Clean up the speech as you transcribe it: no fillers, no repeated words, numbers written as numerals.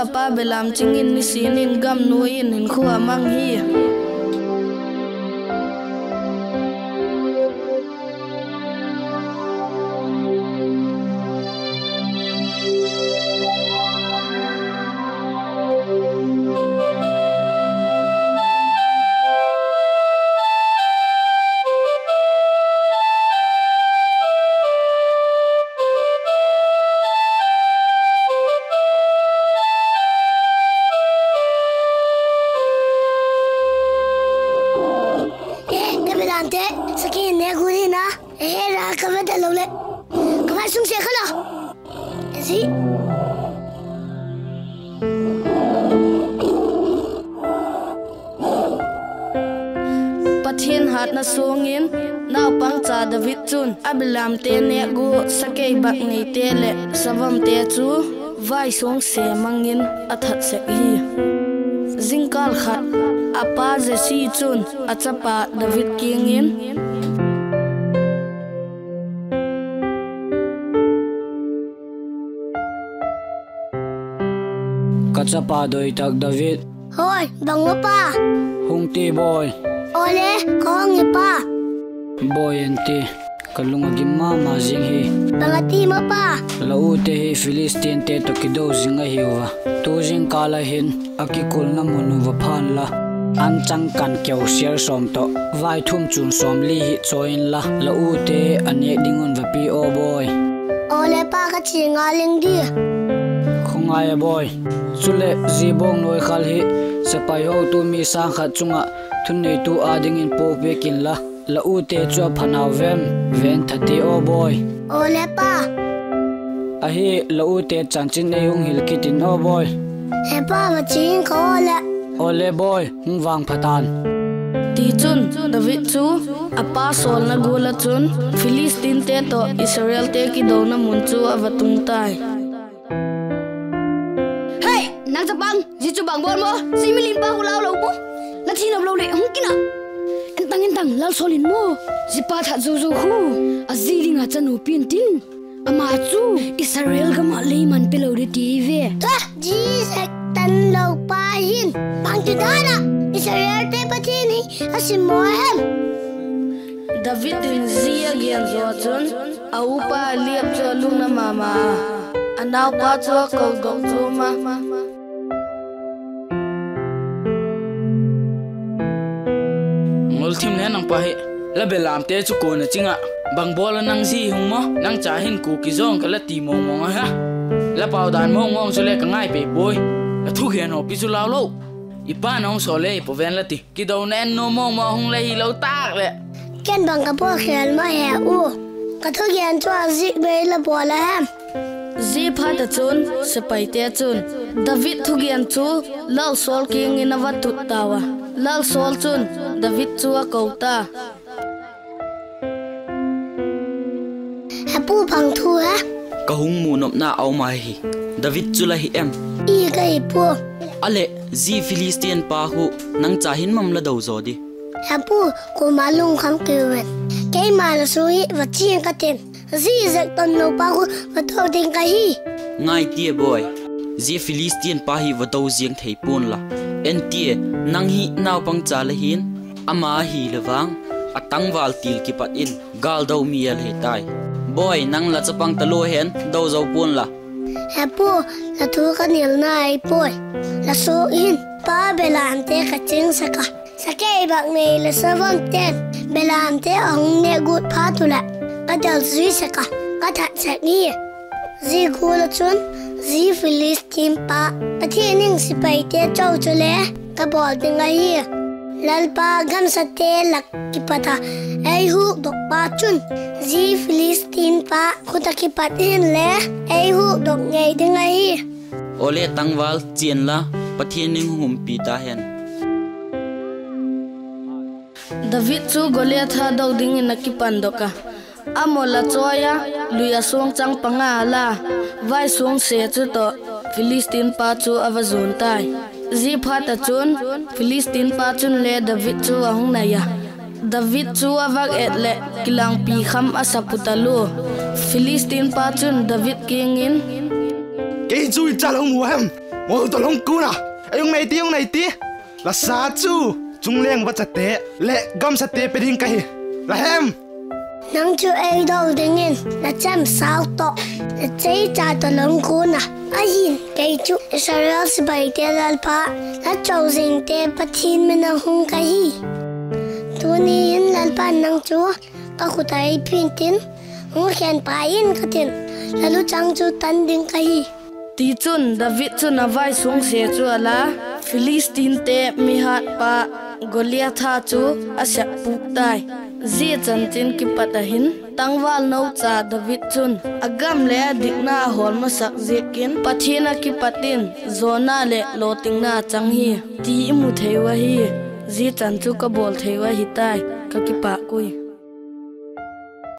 apa belam chingin ni sinin gam nuin in khuwa mang hi Pathin hat na sungin naw pang cha David chun abilam te ne gu sakei bak nei te le savam te chu vai song se mangin athat se hi zingkal khat apa je si chun achapa David kingin kachapa doi tak David hoi bang pa hung ti boy ole kong pa boy enti kalunga gimma ma jing hi bangati ma pa lau te hi Philistine te to kido zinga hiwa tu jing kala hin akikul na munu wa phan la an chang kan kyau share som to vai thum chun som li hi choin la lau te ane dingun va pi o boy ole pa ka chinga ling di khungai boy chule zibong noi khal hi sapai ho tu mi sang khat chunga thun nei tu ading in po pe kin la lau te chwa phanaw vem ven thati o boy ole pa a hi lau te chanchin nei hung hil kitin o boy he pa ma chin ko le ole boy hung wang phatan ti chun David chu apa sol na gula chun Philistine te to Israel te ki do na mun chu avatung tai hey nang japang ji chu bang bol mo si milin pa hulau lo mo na thi na lo le hung kina en tang lal solin mo ji pa tha zu zu hu azilinga chanu pin tin ama chu Israel ga ma le man pe lo ri ti ve ta ji sek tan lo pa hin bang ti dana Israel te patini asimo hem David in zia gian zo chun au pa liap cho lung na mama anaw pa cho kau dok chu ma ngol thim le nang pa he la belam te chu ko na chinga bang bol nang si hung mo nang cha hin ku ki zong ka la ti mong mong ha la pau dan mong mong chu le ka ngai pe boy la thu hian ho pi chu lao lo ipa nong so le po ven la ti ki do nen no mong mo hung le hi lo tak le ken bang ka po khel ma he u ka thu gian chwa zi be la bo la hem zi phat chun sapai te chun David thu gian chu lal sol king in avat tu tawa lal sol chun David chu a kouta pu phang thu ha ka hung mu nop na au mai hi David chu la hi em i ka hi pu ale zi Philistine pa hu nang cha hin mam la do zo di ha pu ko malung kham ke wen ke ma la su hi wa chi ka ten zi zak ton no pa hu wa to ding ka hi ngai tie boy zi Philistine pa hi wa do jiang thei pon la en tie nang hi naw pang cha la hin ama hi lewang atang wal til ki pat in gal do miel he tai boy nang la chapang talo hen do zo pon la ha pu la thu ka nil nai poi la so in pa belan te ka ching saka sakei bak nei la savon ten belan te ong ne gut pha tu la ka dal zui saka ka tha sak ni zi gu la chun zi Philistine pa pathining sipai te chau chule ka bol dinga hi lalpa gam sa te lak ki pata ai hu dok pa chun zi Philistine pa khuta ki patin le ai hu dok ngai dinga hi ole tangwal chien la pathining hum pi ta hen David chu Goliath ha do ding in akipan doka amola choya luya song chang panga la vai song se chu to Philistine pa chu awazun tai zi phata chun Philistine pa chun le David chu ahung na ya David chu awak et le kilang pi kham asaputalu Philistine pa chun David king in ke chui chalong mu hem ngồi tao lông cú na ông này tí là sa chu chung leng bắt chặt té lệ gom sát té bên cái là hem nang chu ai đâu đến in là chăm sao to là chơi cha tao lông cú na ahin cái chu Israel sẽ bay té lalpa là châu dinh té bắt hin mình nang hung cái tu ni in lalpa nang chu ka khutai phin tin hung khen pa in ka tin lalu chang chu tan ding cái ti chun David chun avai sung se chu ala Philistine te mi hat pa Goliath chu asya puk tai zi chan tin ki patahin tangwal no cha David chun agam le dikna hol ma sak zekin pathina ki patin zona le loting na chang hi ti mu theiwa hi zi chan chu ka bol theiwa hi tai ka ki pa kui